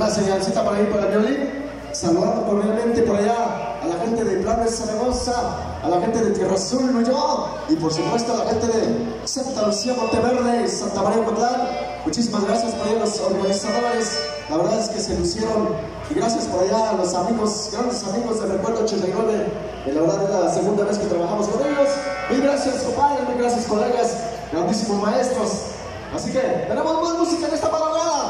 una señalcita por ahí para el violín. Saludando cordialmente por allá a la gente de Planes Zaragoza, a la gente de Tierra Azul, Nuyo, y por supuesto a la gente de Santa Lucía, Monteverde, Santa María Cotlán. Muchísimas gracias por allá a los organizadores, la verdad es que se lucieron, y gracias por allá a los amigos, grandes amigos de Recuerdo 89, que la verdad es la segunda vez que trabajamos con ellos. Mil gracias, compadres, mil gracias, colegas, grandísimos maestros. Así que tenemos más música en esta madrugada.